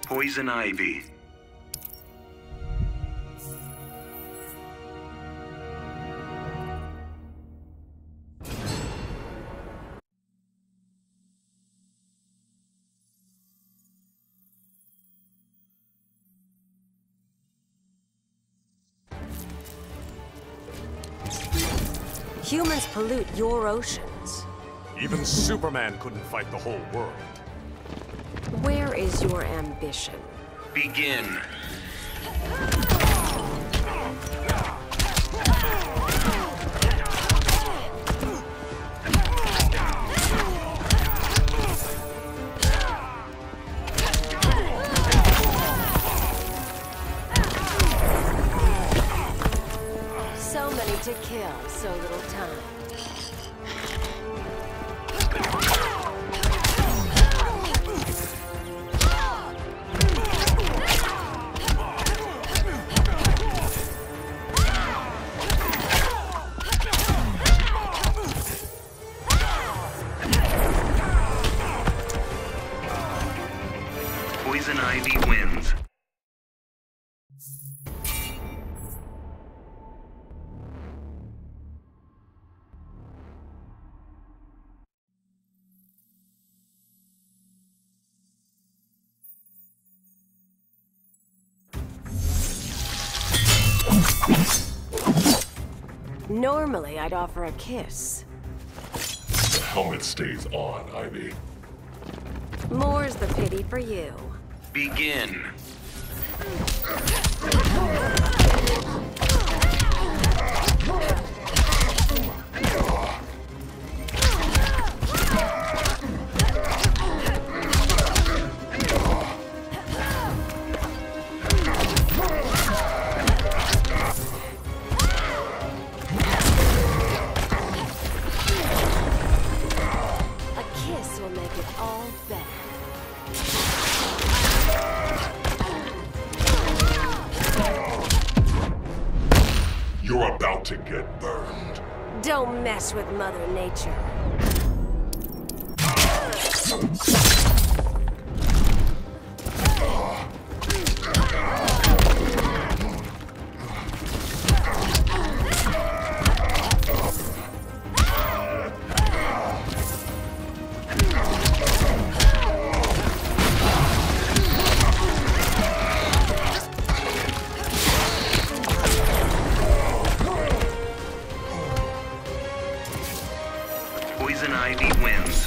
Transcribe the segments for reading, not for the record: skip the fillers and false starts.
Poison ivy. Humans pollute your oceans. Even Superman couldn't fight the whole world. Where is your ambition? Begin. So many to kill, so little time. Poison ivy wins. Normally, I'd offer a kiss. The helmet stays on, Ivy. More's the pity for you. Begin. A kiss will make it all better. You're about to get burned. Don't mess with Mother Nature. Poison ivy wins.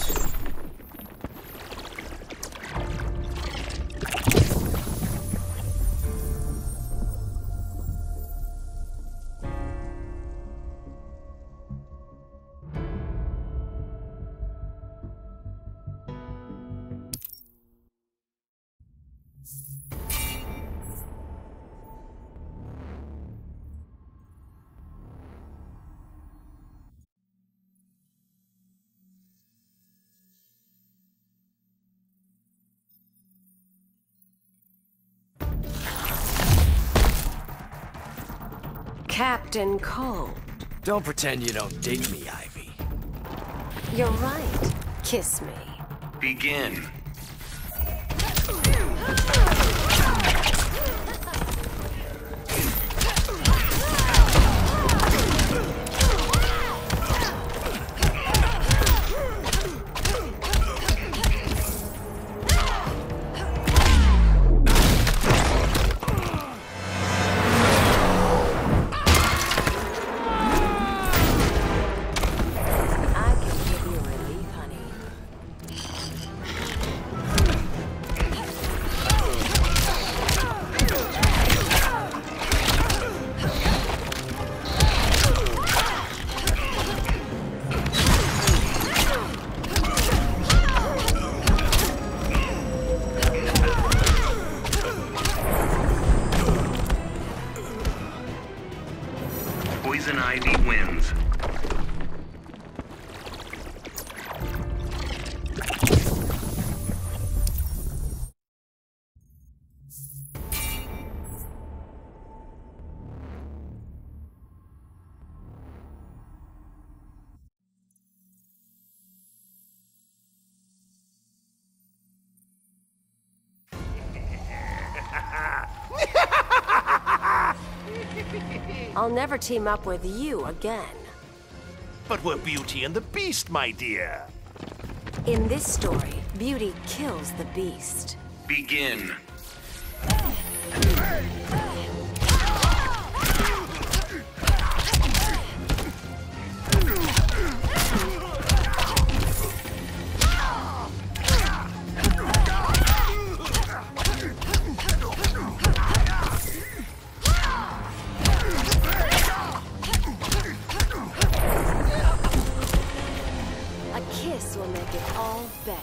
Captain Cold. Don't pretend you don't dig me, Ivy. You're right. Kiss me. Begin. I can give you relief, honey. Poison ivy wins. I'll never team up with you again. But we're Beauty and the Beast, my dear. In this story, Beauty kills the Beast. Begin. A kiss will make it all better.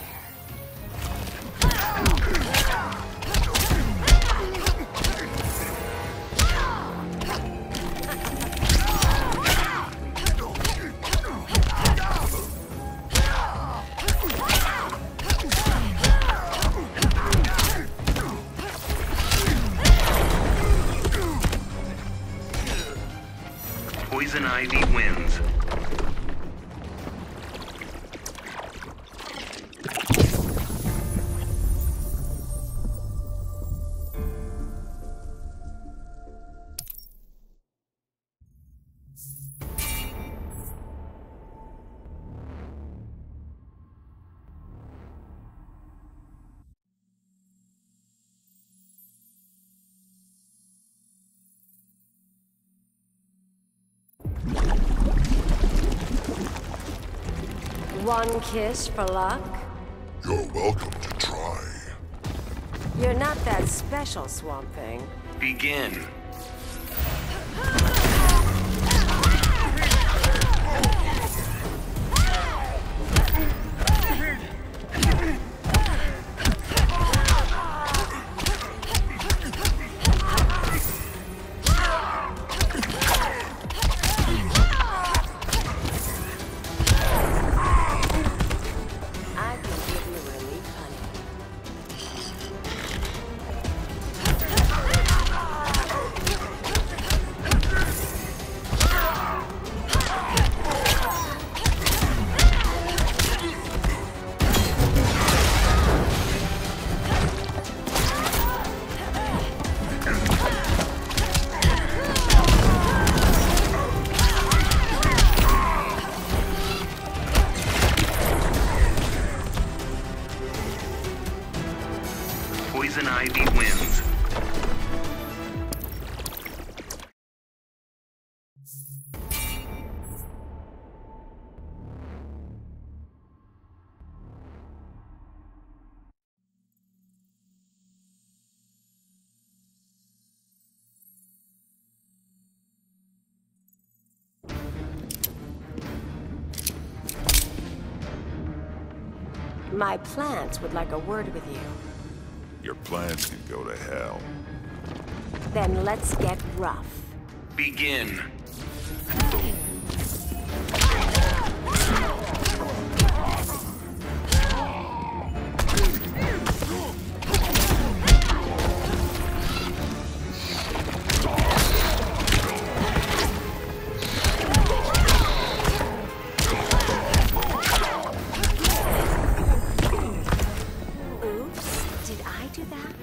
Poison Ivy wins. One kiss for luck? You're welcome to try. You're not that special, Swamp Thing. Begin. I can give you relief, honey. Poison Ivy wins. My plants would like a word with you. Your plans can go to hell. Then let's get rough. Begin. Oops, did I do that?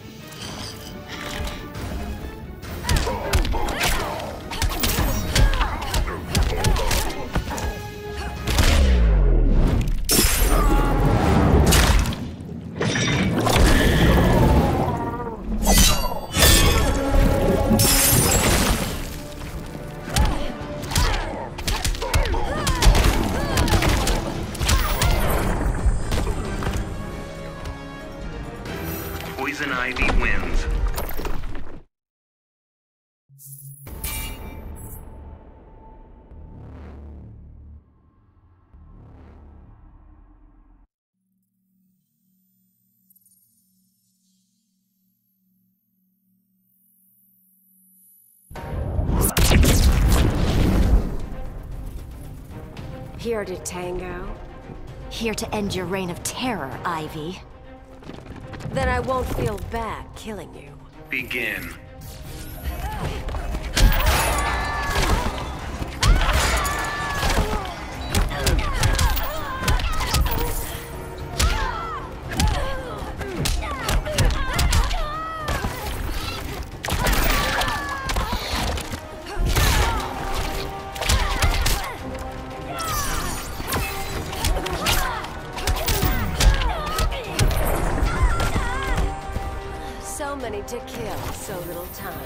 Poison Ivy wins. Here to tango? Here to end your reign of terror, Ivy. Then I won't feel bad killing you. Begin. many to kill, so little time.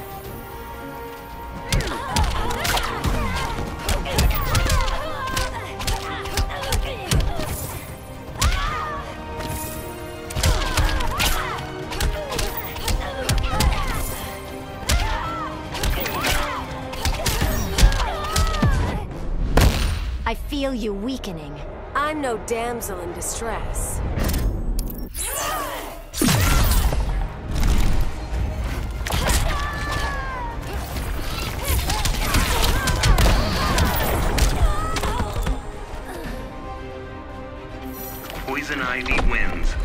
I feel you weakening. I'm no damsel in distress. Poison Ivy wins.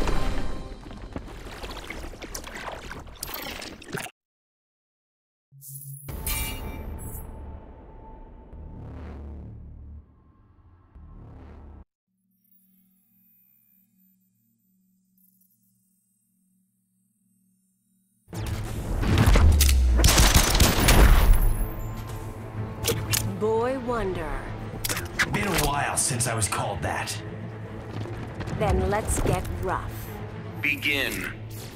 Boy Wonder. Been a while since I was called that. Then let's get rough. Begin.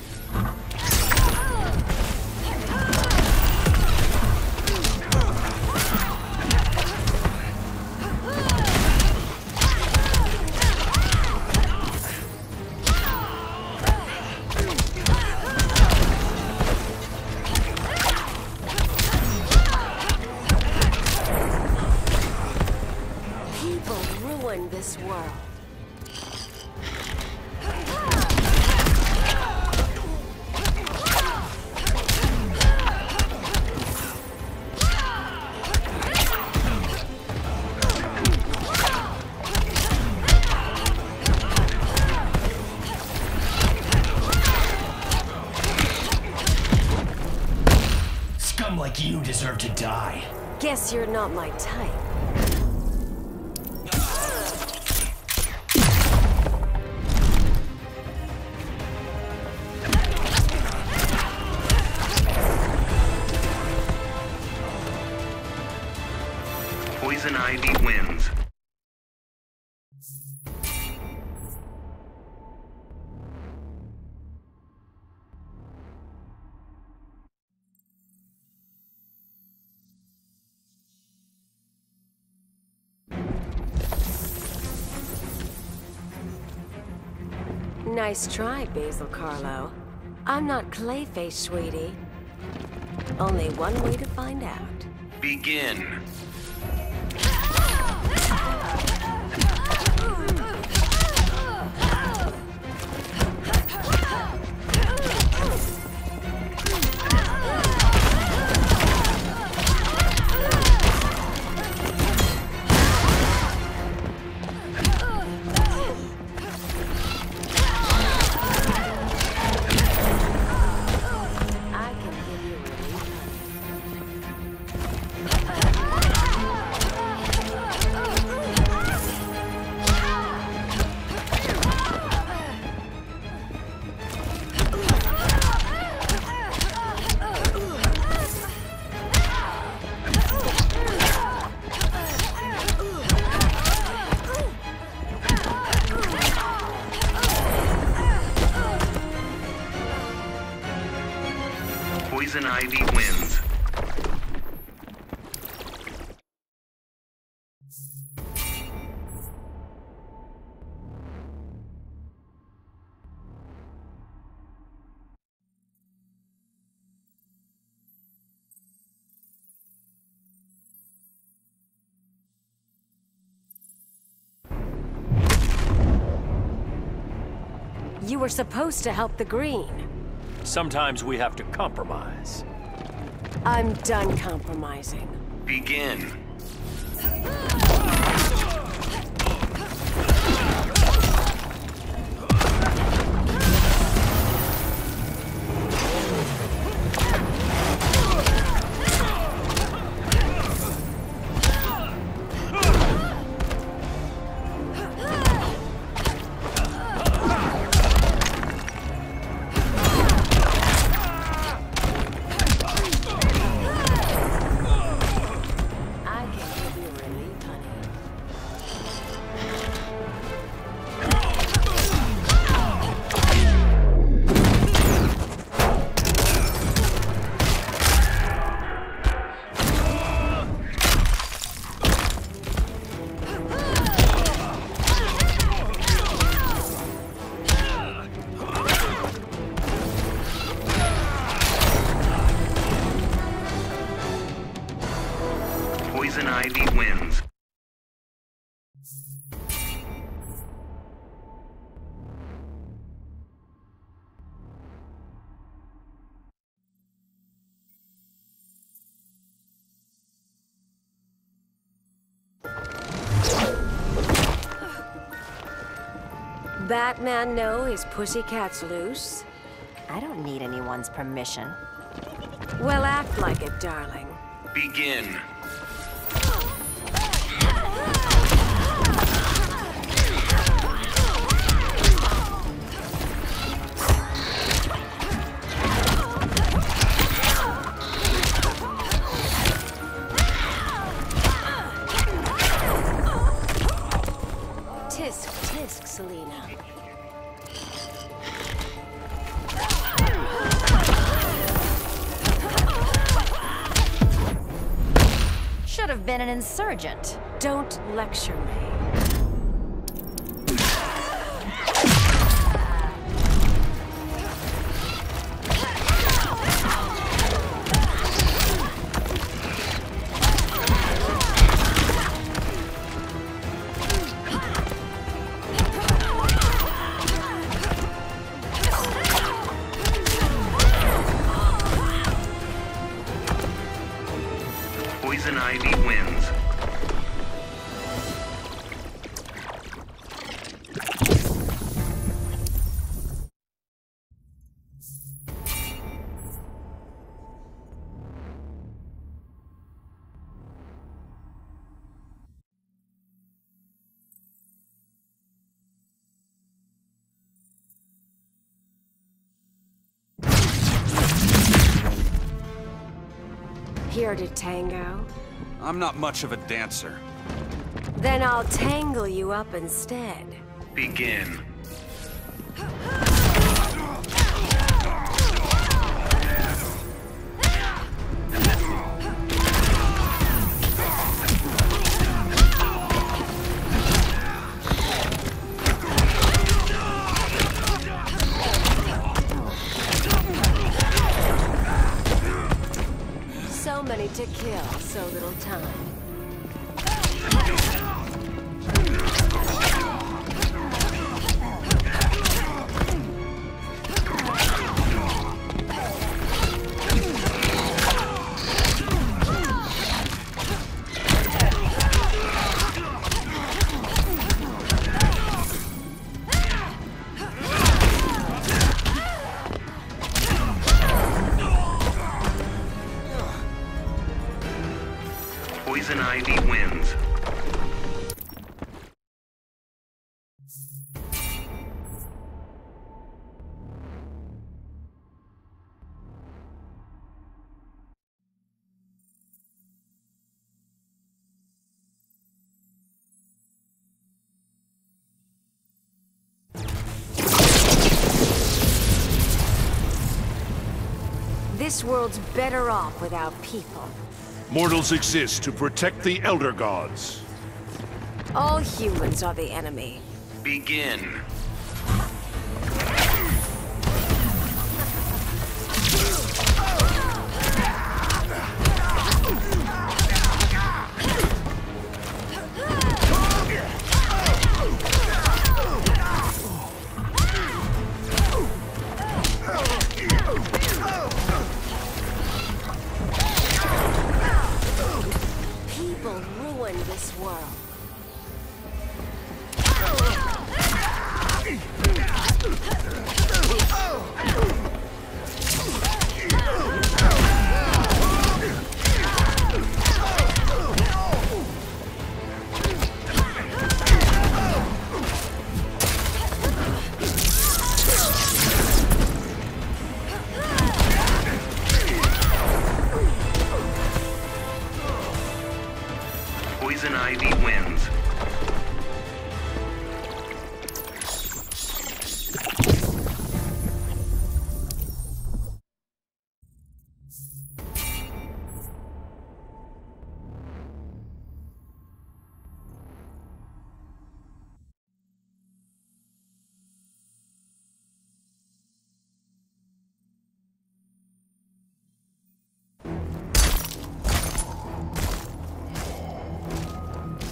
People ruin this world. Scum like you deserve to die. Guess you're not my type. Poison Ivy wins. Nice try, Basil Carlo. I'm not Clayface, sweetie. Only one way to find out. Begin. I can give you relief. Poison Ivy wins. You were supposed to help the Green. Sometimes we have to compromise. I'm done compromising. Begin. I can give you relief, honey. Ivy wins. Batman know his pussycat's loose? I don't need anyone's permission. Well, act like it, darling. Begin. Tisk, tisk, Selena. Should have been an insurgent. Don't lecture me. Poison Ivy wins. Here to tango? I'm not much of a dancer. Then I'll tangle you up instead. Begin. So many to kill, so little time. Poison Ivy wins. This world's better off without people. Mortals exist to protect the Elder Gods. All humans are the enemy. Begin. People ruin this world. Poison Ivy wins.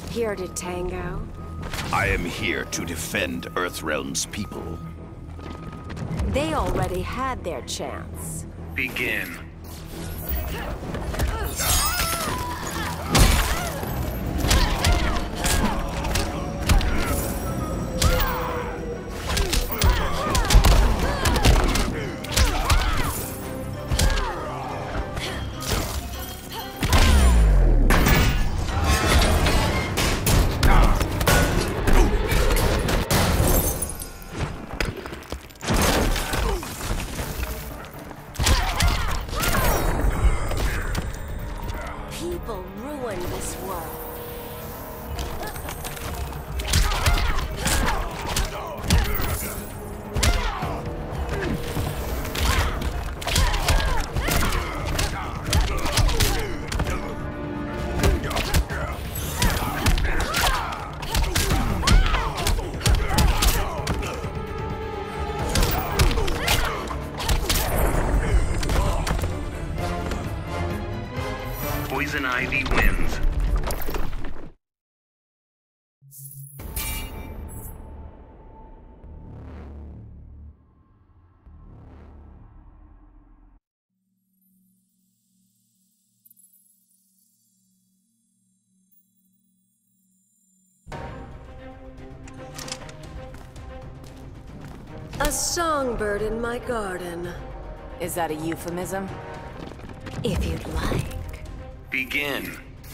Here to tango? I am here to defend Earthrealm's people. They already had their chance. Begin. People ruin this world. Poison Ivy wins. A songbird in my garden. Is that a euphemism? If you'd like. Begin.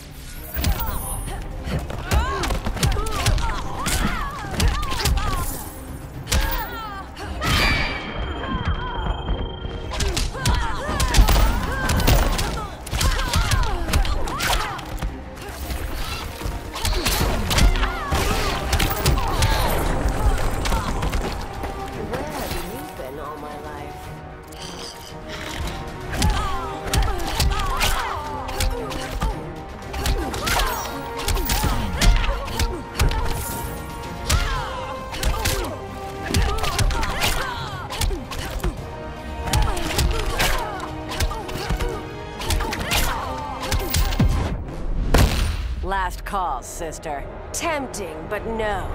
Where have you been all my life? Last call, sister. Tempting, but no.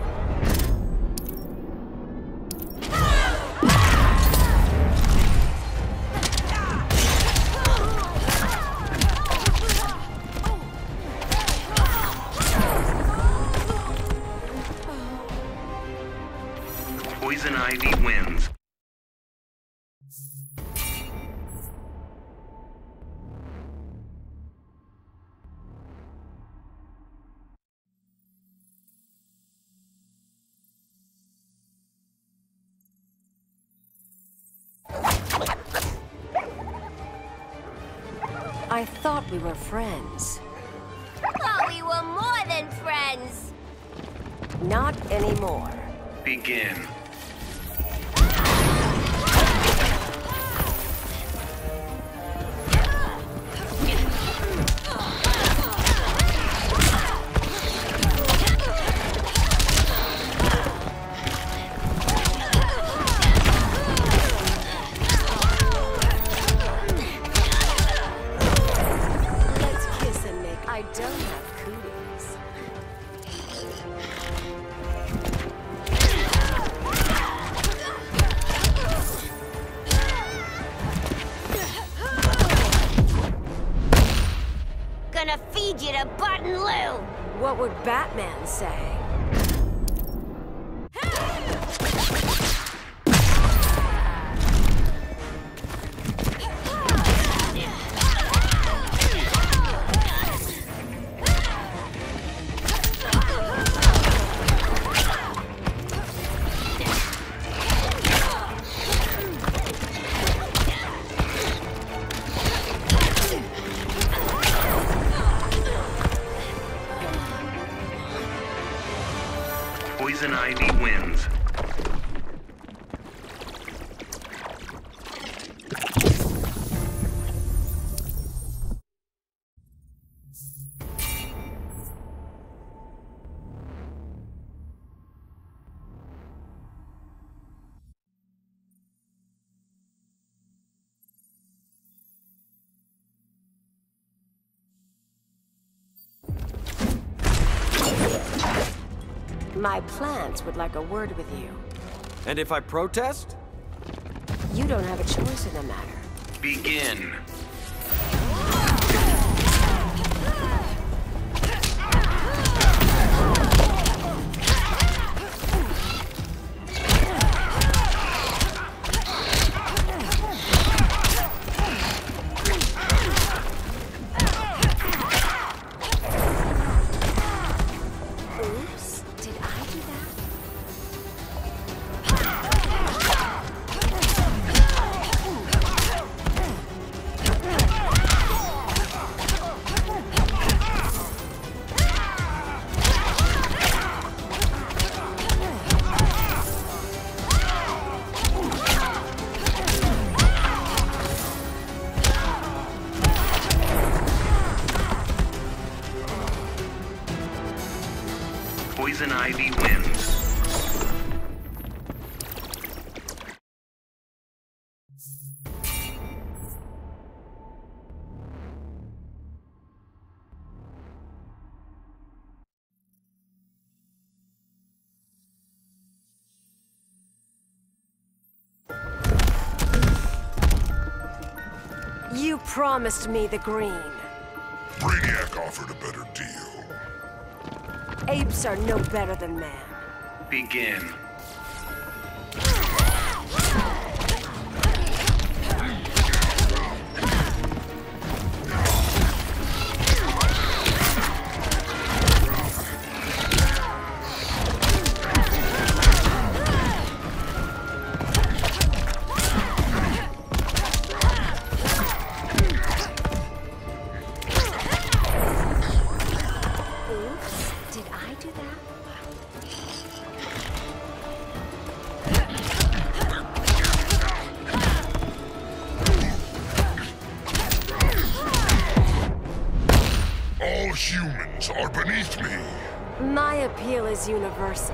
Poison Ivy wins. I thought we were friends. Thought we were more than friends. Not anymore. Begin. Let's kiss and make. I don't have cooties. Gonna feed you to Button Lou. What would Batman say? Poison Ivy wins. My plants would like a word with you. And if I protest? You don't have a choice in the matter. Begin. Oops, did I do that? Poison Ivy wins. You promised me the green. Brainiac offered a better deal. Apes are no better than man. Begin. Oops, did I do that? All humans are beneath me. My appeal is universal.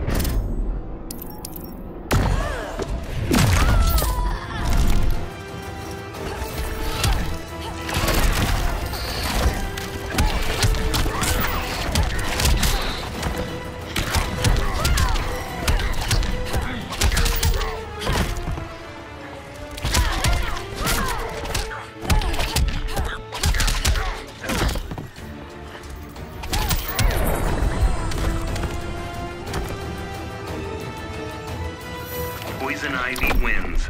Poison Ivy wins.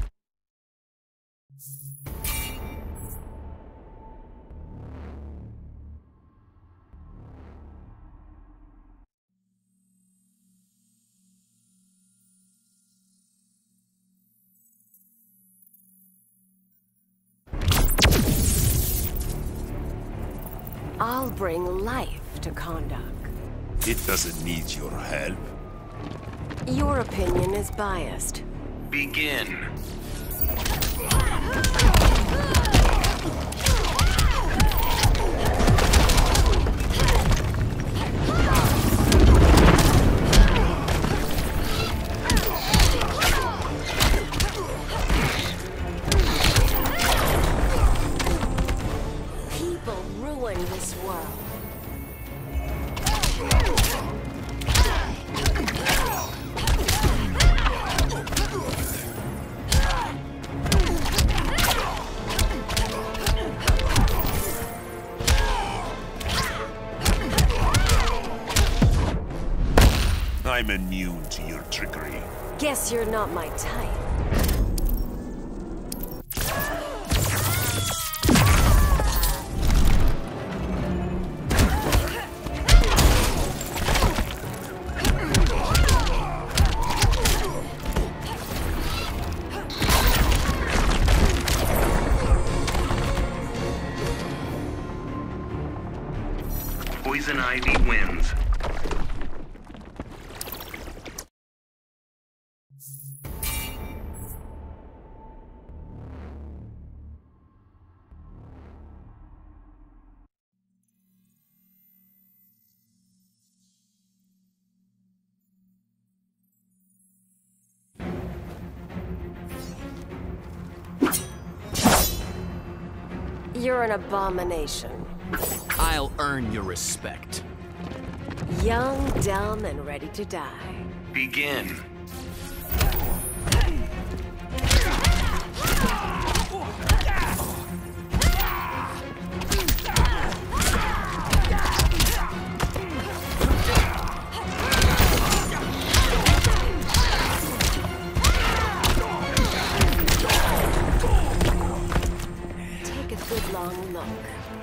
I'll bring life to Kondak. It doesn't need your help. Your opinion is biased. Begin. People ruin this world. I'm immune to your trickery. Guess you're not my type. Poison Ivy wins. You're an abomination. I'll earn your respect. Young, dumb, and ready to die. Begin. Take a good long look.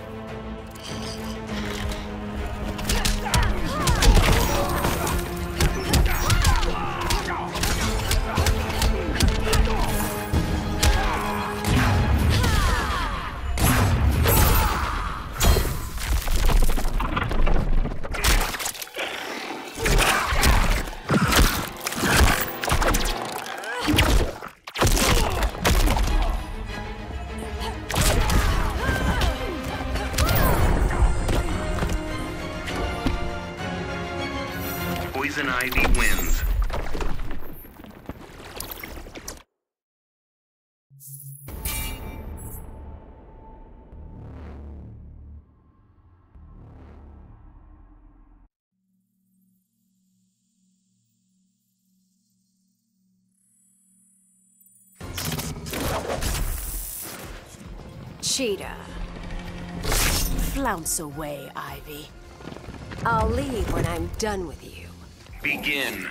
Poison Ivy wins. Cheetah. Flounce away, Ivy. I'll leave when I'm done with you. Begin.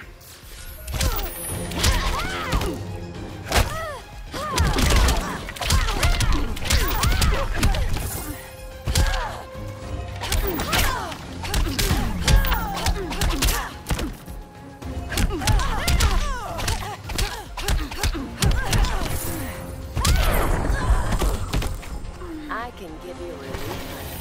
I can give you relief.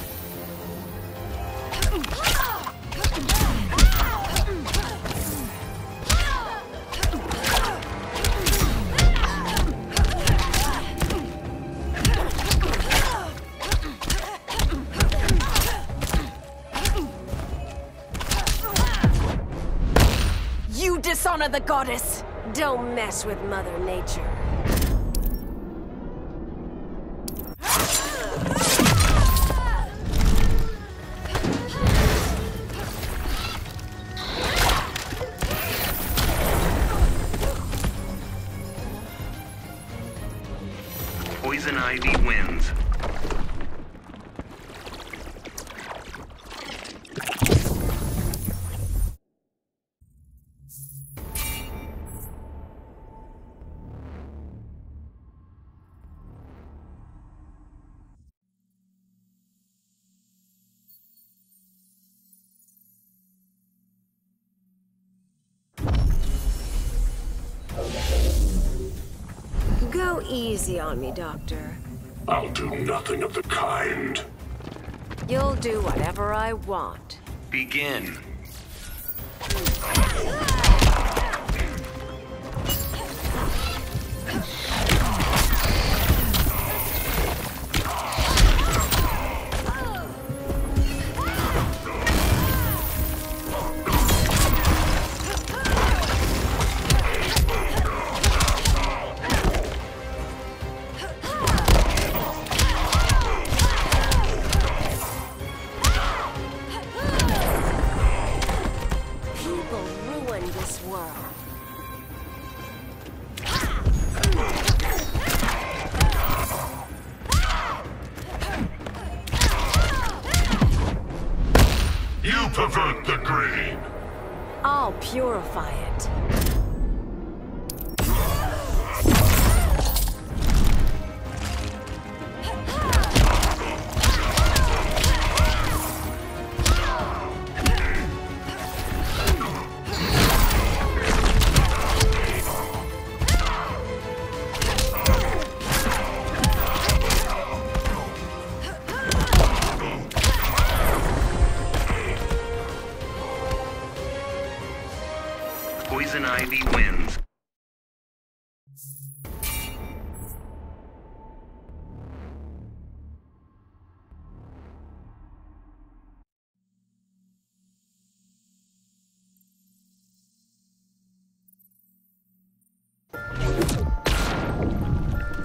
You dishonor the goddess! Don't mess with Mother Nature. Poison Ivy wins. Go easy on me, Doctor. I'll do nothing of the kind. You'll do whatever I want. Begin. You pervert the grain! I'll purify it. Poison Ivy wins.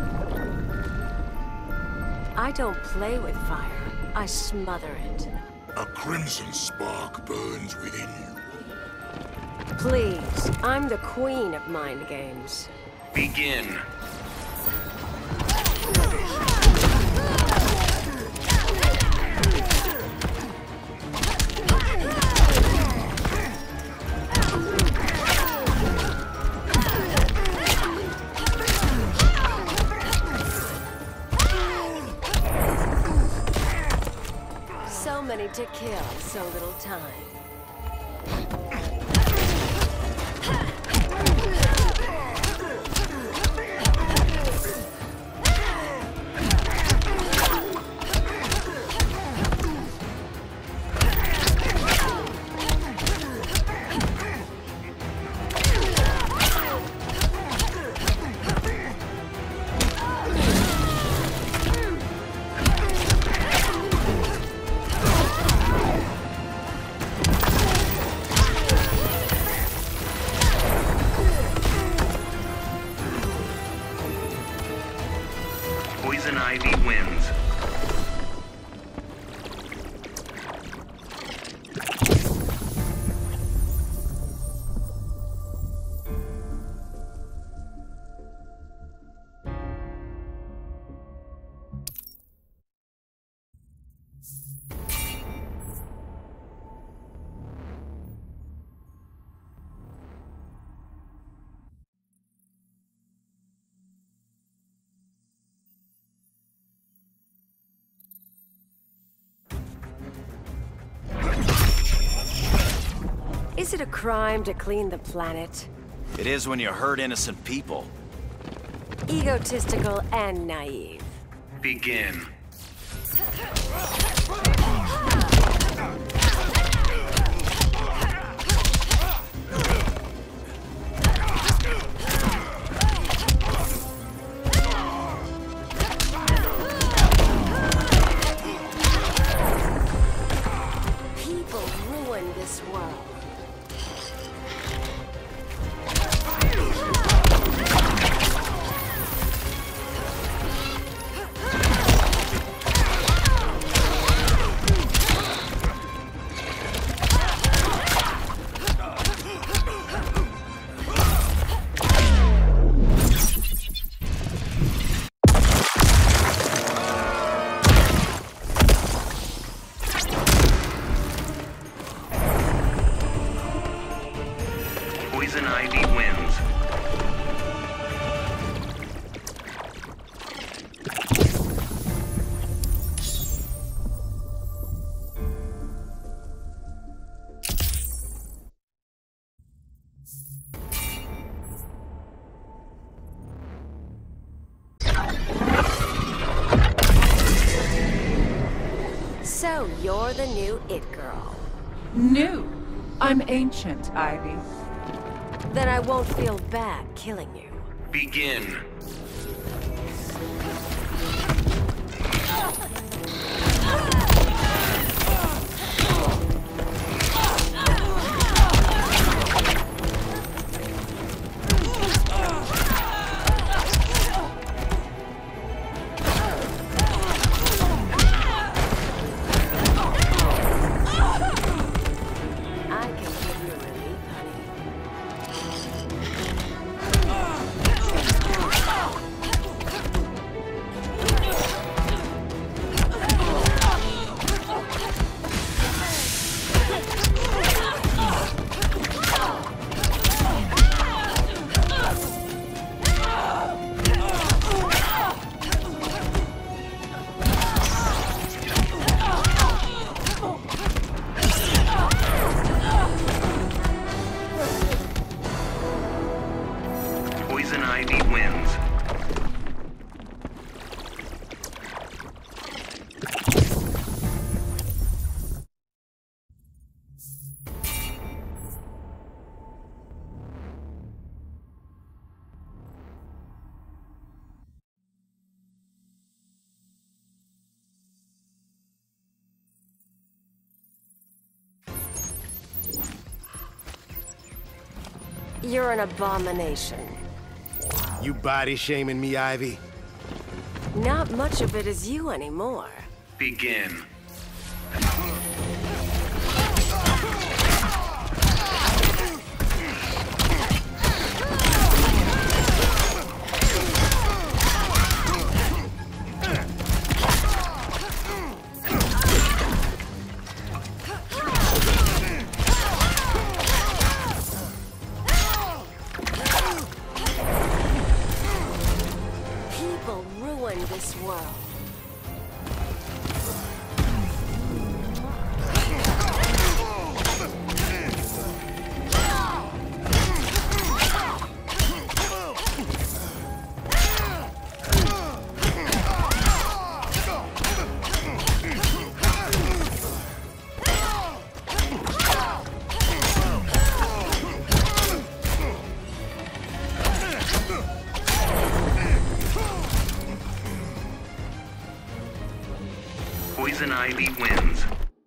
I don't play with fire. I smother it. A crimson spark burns within you. Please, I'm the queen of mind games. Begin. So many to kill, so little time. Poison Ivy wins. Is it a crime to clean the planet? It is when you hurt innocent people. Egotistical and naive. Begin. People ruin this world. Poison Ivy wins. So you're the new It Girl. New. I'm ancient, Ivy. Then I won't feel bad killing you. Begin. I can give you relief, honey. Poison Ivy wins. You're an abomination. You body shaming me, Ivy? Not much of it is you anymore. Begin. Poison Ivy wins.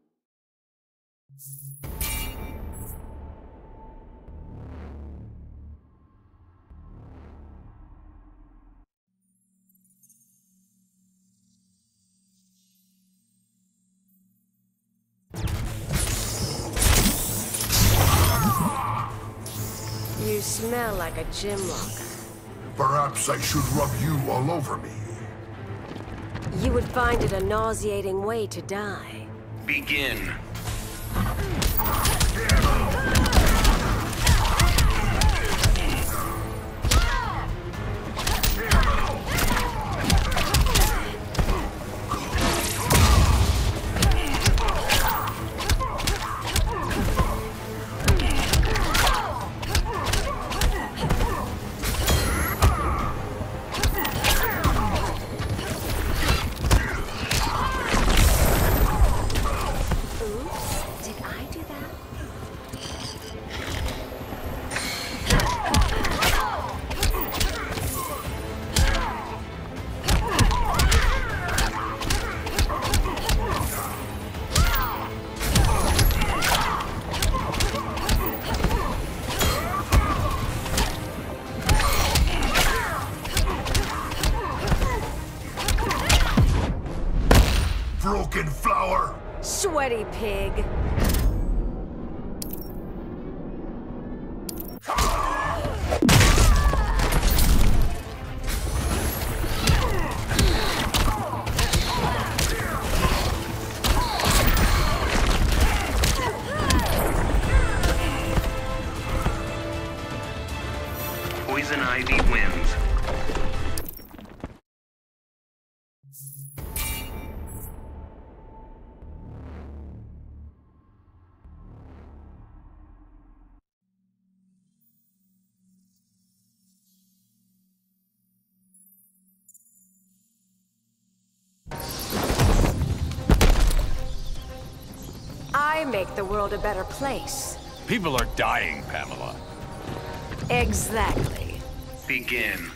You smell like a gym locker. Perhaps I should rub you all over me. You would find it a nauseating way to die. Begin. Broken flower! Sweaty pig. Poison Ivy wins. I make the world a better place. People are dying, Pamela. Exactly. Begin.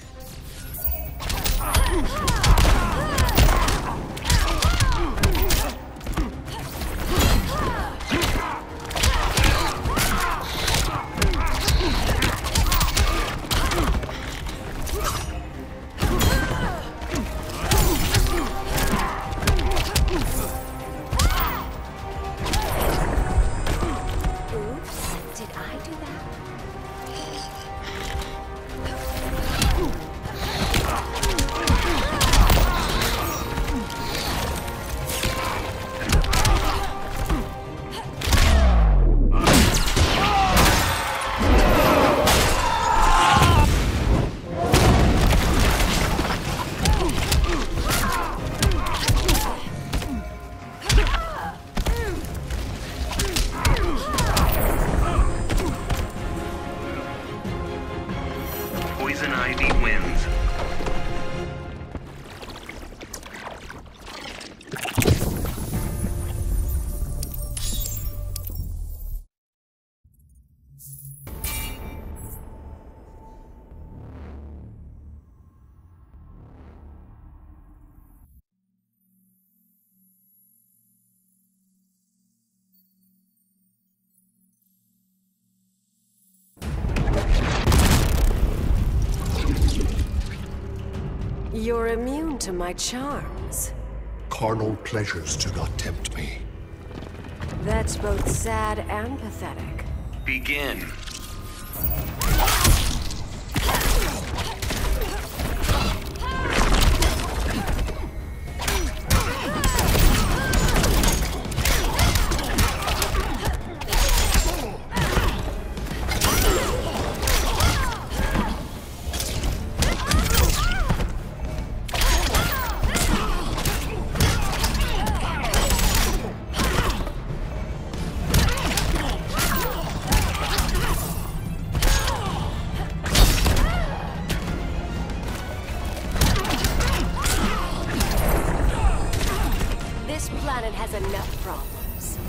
Poison Ivy wins. You're immune to my charms. Carnal pleasures do not tempt me. That's both sad and pathetic. Begin. This planet has enough problems.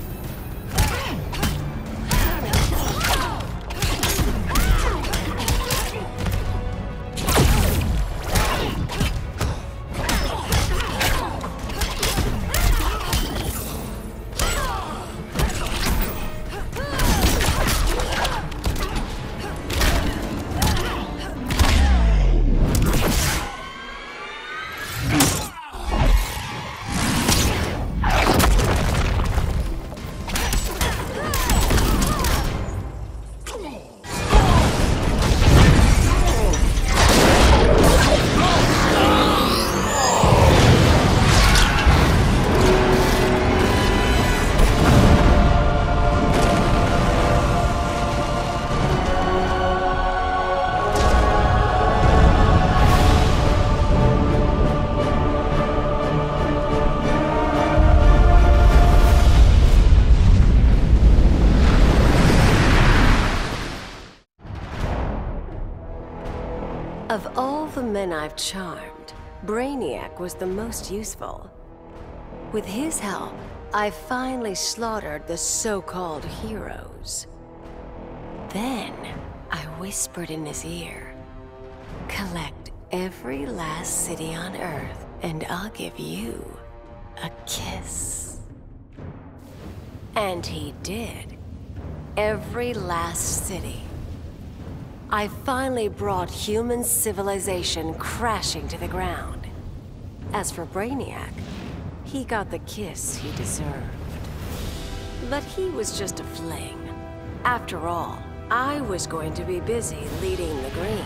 men I've charmed, Brainiac was the most useful. With his help, I finally slaughtered the so-called heroes. Then, I whispered in his ear, collect every last city on Earth, and I'll give you a kiss. And he did. Every last city. I finally brought human civilization crashing to the ground. As for Brainiac, he got the kiss he deserved. But he was just a fling. After all, I was going to be busy leading the Green.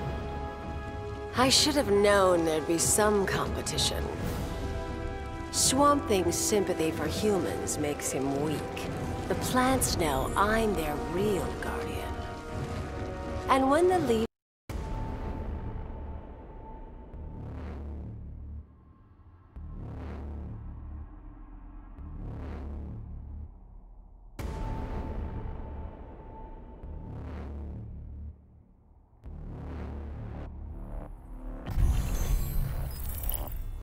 I should have known there'd be some competition. Swamp Thing's sympathy for humans makes him weak. The plants know I'm their real guardian. And when the leaf